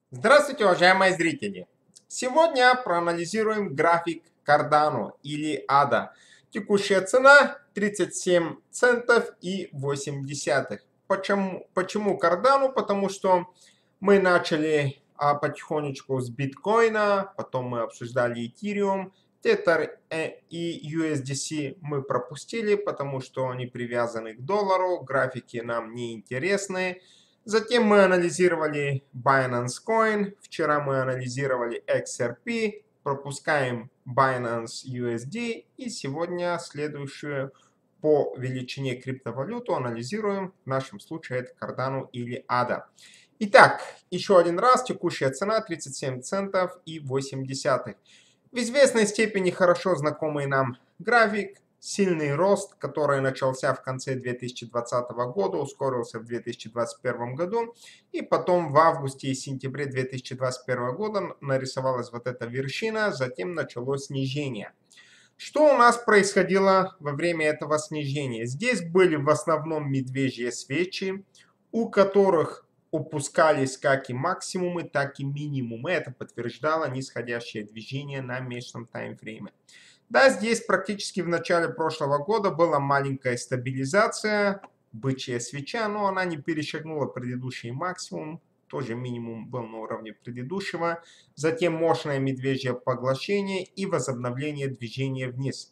Здравствуйте, уважаемые зрители! Сегодня проанализируем график Cardano или ADA. Текущая цена 37 центов и 8 десятых. Почему Cardano? Потому что мы начали потихонечку с биткоина, потом мы обсуждали Ethereum, Tether и USDC мы пропустили, потому что они привязаны к доллару, графики нам не интересны. Затем мы анализировали Binance Coin, вчера мы анализировали XRP, пропускаем Binance USD и сегодня следующую по величине криптовалюту анализируем, в нашем случае это Cardano или ADA. Итак, еще один раз, текущая цена 37 центов и 8 десятых. В известной степени хорошо знакомый нам график, сильный рост, который начался в конце 2020 года, ускорился в 2021 году, и потом в августе и сентябре 2021 года нарисовалась вот эта вершина, затем началось снижение. Что у нас происходило во время этого снижения? Здесь были в основном медвежьи свечи, у которых упускались как и максимумы, так и минимумы. Это подтверждало нисходящее движение на месячном таймфрейме. Да, здесь практически в начале прошлого года была маленькая стабилизация, бычья свеча, но она не перешагнула предыдущий максимум, тоже минимум был на уровне предыдущего. Затем мощное медвежье поглощение и возобновление движения вниз.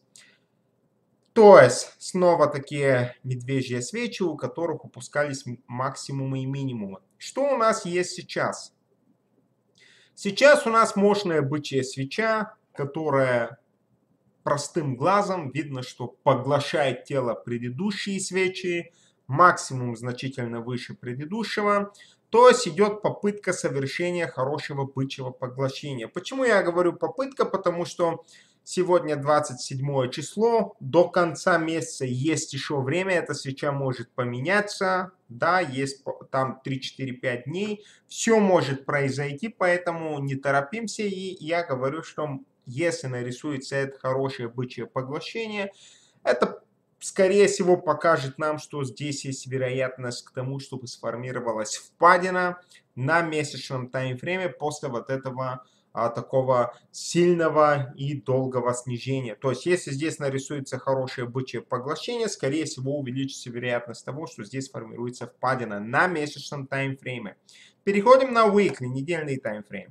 То есть снова такие медвежьи свечи, у которых упускались максимумы и минимумы. Что у нас есть сейчас? Сейчас у нас мощная бычья свеча, которая простым глазом видно, что поглощает тело предыдущие свечи, максимум значительно выше предыдущего. То есть идет попытка совершения хорошего бычьего поглощения. Почему я говорю попытка? Потому что сегодня 27 число, до конца месяца есть еще время, эта свеча может поменяться. Да, есть там 3-4-5 дней, все может произойти, поэтому не торопимся. И я говорю, что если нарисуется это хорошее бычье поглощение, это, скорее всего, покажет нам, что здесь есть вероятность к тому, чтобы сформировалась впадина на месячном таймфрейме после вот этого такого сильного и долгого снижения. То есть, если здесь нарисуется хорошее бычье поглощение, скорее всего, увеличится вероятность того, что здесь формируется впадина на месячном таймфрейме. Переходим на weekly, недельный таймфрейм.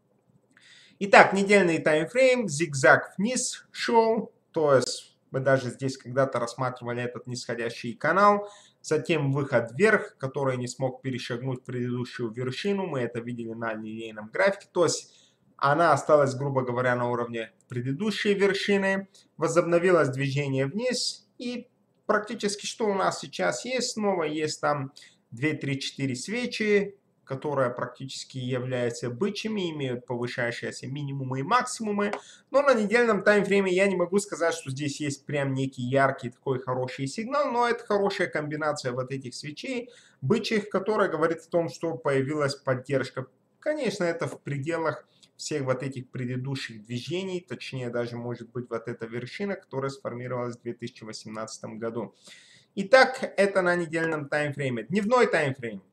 Итак, недельный таймфрейм, зигзаг вниз шел, то есть мы даже здесь когда-то рассматривали этот нисходящий канал, затем выход вверх, который не смог перешагнуть предыдущую вершину, мы это видели на линейном графике, то есть она осталась, грубо говоря, на уровне предыдущей вершины, возобновилось движение вниз и практически что у нас сейчас есть, снова есть там 2-3-4 свечи, которые практически являются бычьими, имеют повышающиеся минимумы и максимумы. Но на недельном таймфрейме я не могу сказать, что здесь есть прям некий яркий такой хороший сигнал, но это хорошая комбинация вот этих свечей бычьих, которая говорит о том, что появилась поддержка. Конечно, это в пределах всех вот этих предыдущих движений, точнее даже может быть вот эта вершина, которая сформировалась в 2018 году. Итак, это на недельном таймфрейме. Дневной таймфрейм.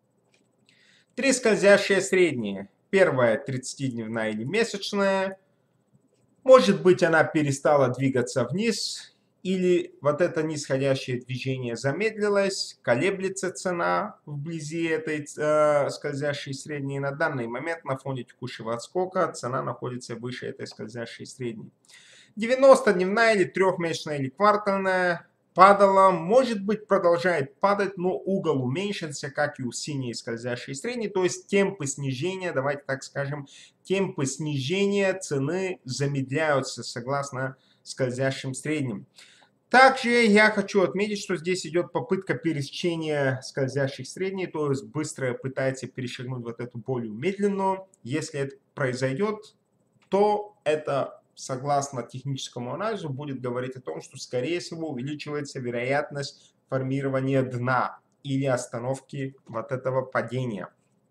Три скользящие средние. Первая 30-дневная или месячная. Может быть, она перестала двигаться вниз, или вот это нисходящее движение замедлилось, колеблется цена вблизи этой скользящей средней. На данный момент на фоне текущего отскока цена находится выше этой скользящей средней. 90-дневная или трехмесячная или квартальная падала, может быть продолжает падать, но угол уменьшился, как и у синей скользящей средней, то есть темпы снижения, давайте так скажем, темпы снижения цены замедляются согласно скользящим средним. Также я хочу отметить, что здесь идет попытка пересечения скользящих средней, то есть быстро пытается перешагнуть вот эту более медленную. Если это произойдет, то это согласно техническому анализу, будет говорить о том, что, скорее всего, увеличивается вероятность формирования дна или остановки вот этого падения.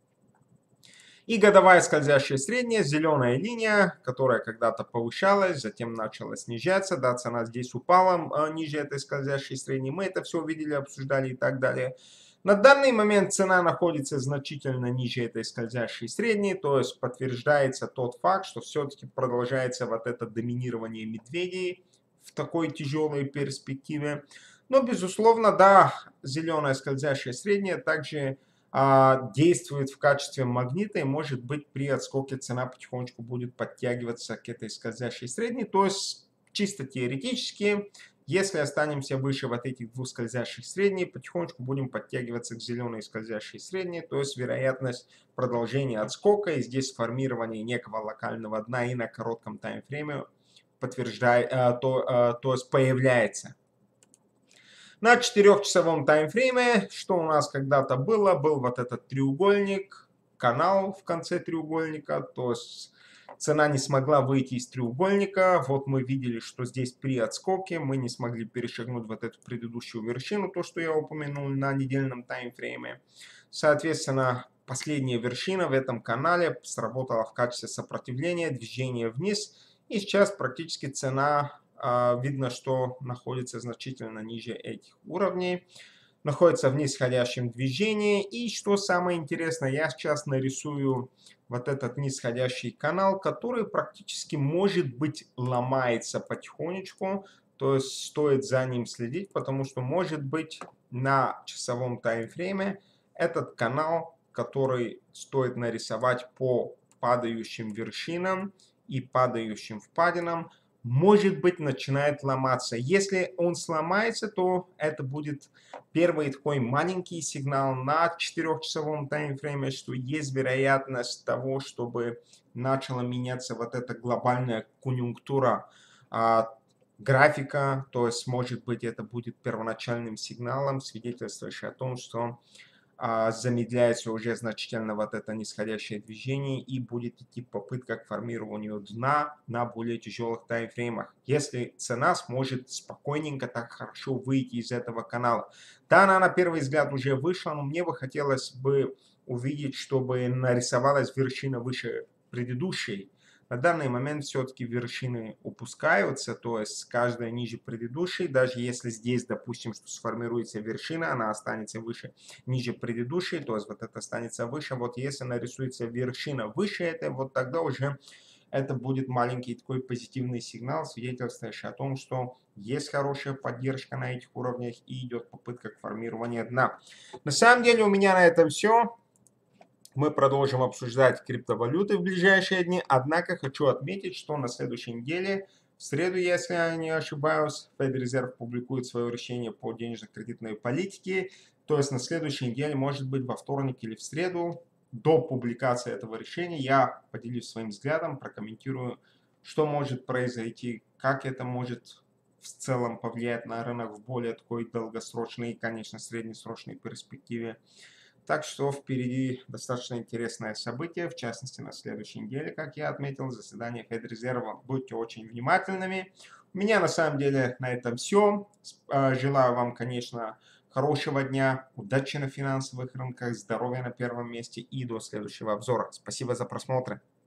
И годовая скользящая средняя, зеленая линия, которая когда-то повышалась, затем начала снижаться. Да, цена здесь упала ниже этой скользящей средней. Мы это все увидели, обсуждали и так далее. На данный момент цена находится значительно ниже этой скользящей средней, то есть подтверждается тот факт, что все-таки продолжается вот это доминирование медведей в такой тяжелой перспективе. Но, безусловно, да, зеленая скользящая средняя также действует в качестве магнита, и может быть при отскоке цена потихонечку будет подтягиваться к этой скользящей средней. То есть чисто теоретически, если останемся выше вот этих двух скользящих средних, потихонечку будем подтягиваться к зеленой скользящей средней, то есть вероятность продолжения отскока и здесь формирование некого локального дна и на коротком таймфрейме подтверждает, то есть появляется. На 4-часовом таймфрейме, что у нас когда-то было, был вот этот треугольник, канал в конце треугольника, то есть цена не смогла выйти из треугольника. Вот мы видели, что здесь при отскоке мы не смогли перешагнуть вот эту предыдущую вершину, то, что я упомянул на недельном таймфрейме. Соответственно, последняя вершина в этом канале сработала в качестве сопротивления, движения вниз. И сейчас практически цена, видно, что находится значительно ниже этих уровней. Находится в нисходящем движении. И что самое интересное, я сейчас нарисую вот этот нисходящий канал, который практически, может быть, ломается потихонечку. То есть стоит за ним следить, потому что, может быть, на часовом таймфрейме этот канал, который стоит нарисовать по падающим вершинам и падающим впадинам, может быть, начинает ломаться. Если он сломается, то это будет первый такой маленький сигнал на 4-часовом таймфрейме, что есть вероятность того, чтобы начала меняться вот эта глобальная конъюнктура графика. То есть, может быть, это будет первоначальным сигналом, свидетельствующим о том, что замедляется уже значительно вот это нисходящее движение и будет идти попытка к формированию дна на более тяжелых таймфреймах. Если цена сможет спокойненько так хорошо выйти из этого канала. Да, она на первый взгляд уже вышла, но мне бы хотелось бы увидеть, чтобы нарисовалась вершина выше предыдущей. На данный момент все-таки вершины упускаются, то есть каждая ниже предыдущей. Даже если здесь, допустим, что сформируется вершина, она останется выше, ниже предыдущей, то есть вот это останется выше. Вот если нарисуется вершина выше этой, вот тогда уже это будет маленький такой позитивный сигнал, свидетельствующий о том, что есть хорошая поддержка на этих уровнях и идет попытка к формированию дна. На самом деле у меня на этом все. Мы продолжим обсуждать криптовалюты в ближайшие дни. Однако хочу отметить, что на следующей неделе, в среду, если я не ошибаюсь, Федрезерв публикует свое решение по денежно-кредитной политике. То есть на следующей неделе, может быть во вторник или в среду, до публикации этого решения, я поделюсь своим взглядом, прокомментирую, что может произойти, как это может в целом повлиять на рынок в более такой долгосрочной и, конечно, среднесрочной перспективе. Так что впереди достаточно интересное событие, в частности на следующей неделе, как я отметил, заседание Федрезерва. Будьте очень внимательными. У меня на самом деле на этом все. Желаю вам, конечно, хорошего дня, удачи на финансовых рынках, здоровья на первом месте и до следующего обзора. Спасибо за просмотр.